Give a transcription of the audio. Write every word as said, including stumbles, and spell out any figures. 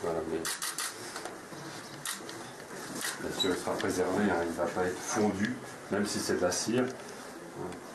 Voilà, mais bien sûr, il sera préservé, hein, il ne va pas être fondu, même si c'est de la cire. Voilà.